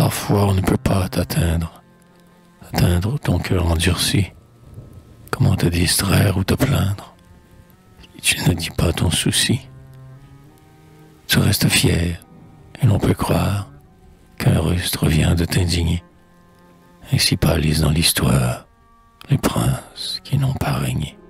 Parfois on ne peut pas atteindre ton cœur endurci. Comment te distraire ou te plaindre? Si tu ne dis pas ton souci, tu restes fier, et l'on peut croire qu'un rustre vient de t'indigner. Ainsi pâlissent dans l'histoire les princes qui n'ont pas régné.